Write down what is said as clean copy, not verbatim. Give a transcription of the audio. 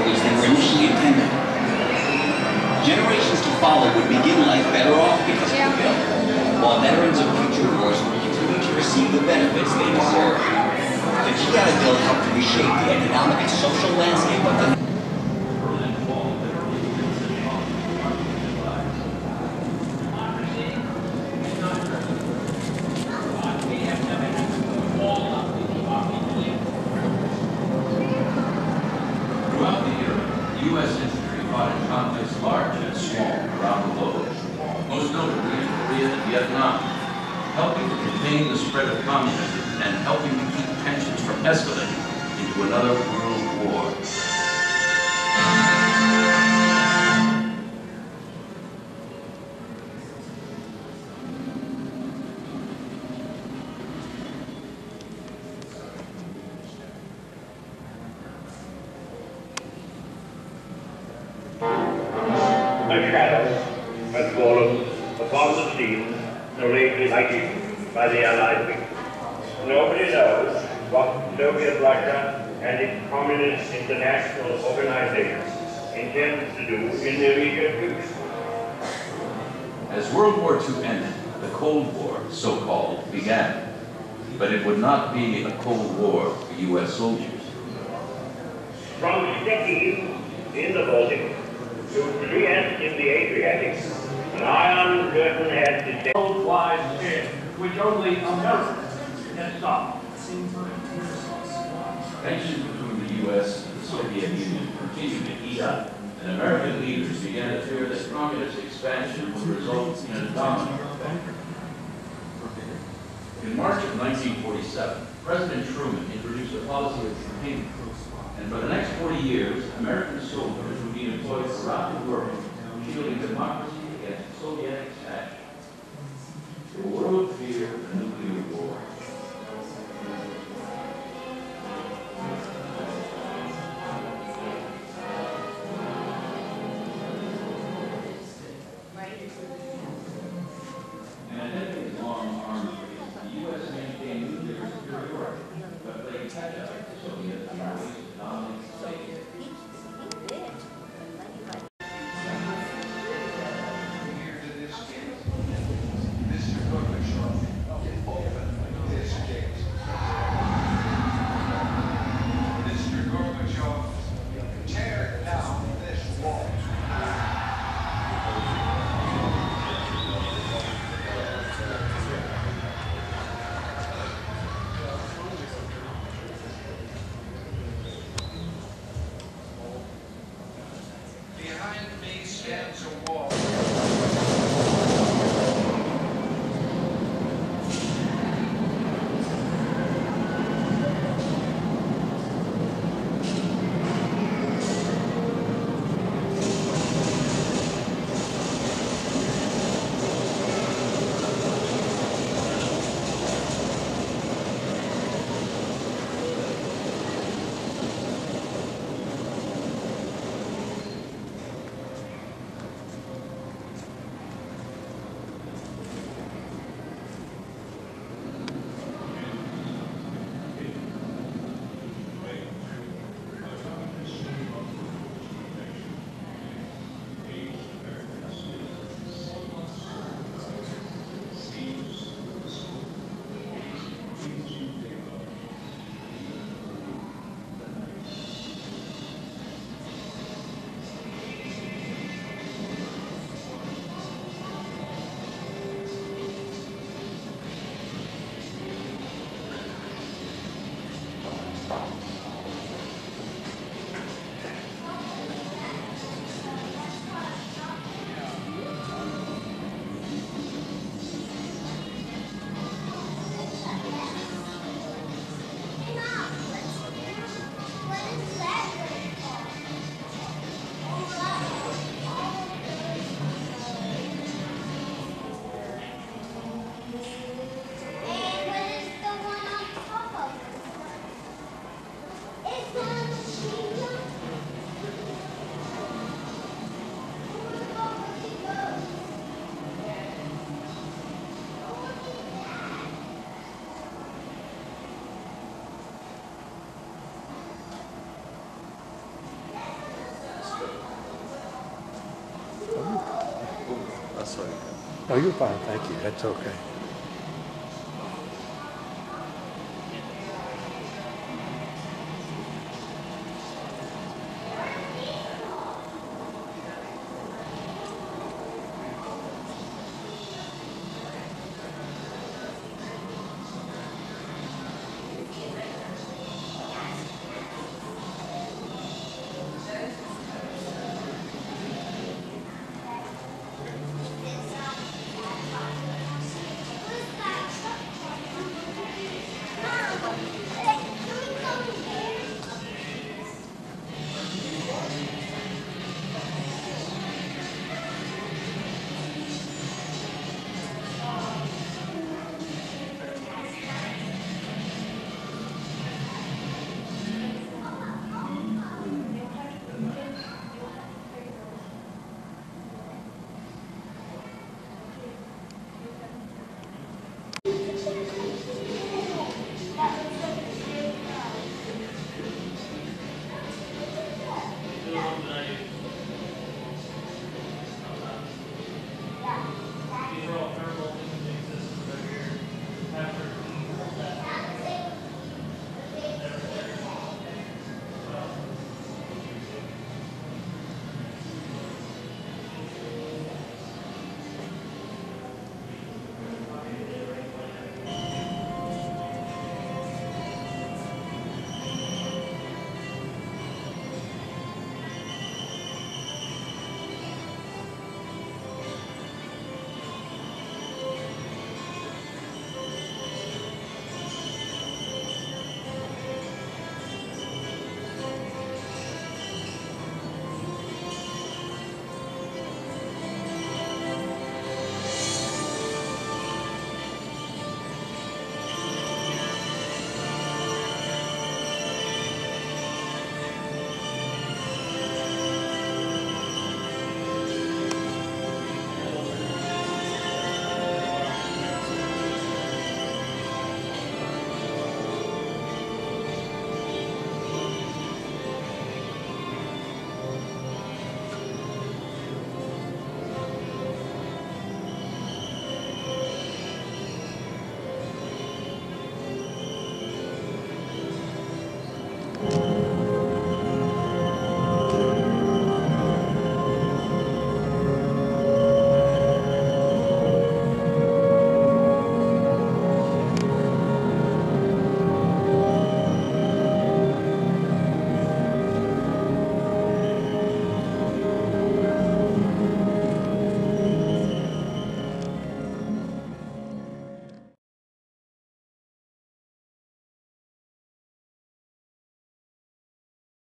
priorities than were initially intended. Generations to follow would begin life better off because of the bill, while veterans of future wars would continue to receive the benefits they deserve. The GI Bill helped to reshape the economic and social landscape of the Throughout the era, U.S. infantry fought in conflicts large and small around the globe, most notably in Korea and Vietnam, helping to contain the spread of communism and helping to keep tensions from escalating into another world war. A shadow had fallen upon the scene so lately lighted by the Allied victory. Nobody knows what Soviet Russia and its Communist International Organization intends to do in the immediate future. As World War II ended, the Cold War, so-called, began. But it would not be a Cold War for U.S. soldiers. From Stettin in the Baltic to Trieste in the Adriatic, an iron curtain has descended. Worldwide scale, which only America can stop. Tensions between the U.S. and the Soviet Union continued to heat up, and American leaders began to fear that communist expansion would result in a domino effect. In March of 1947, President Truman introduced a policy of containment, and for the next 40 years, American soldiers would be employed throughout the world, shielding democracy against Soviet expansion. The world feared a nuclear war. And a decade-long armed race, the U.S. maintained nuclear superiority, but played catch-up to Soviet armies to dominate space. That's right. No, you're fine, thank you. That's okay.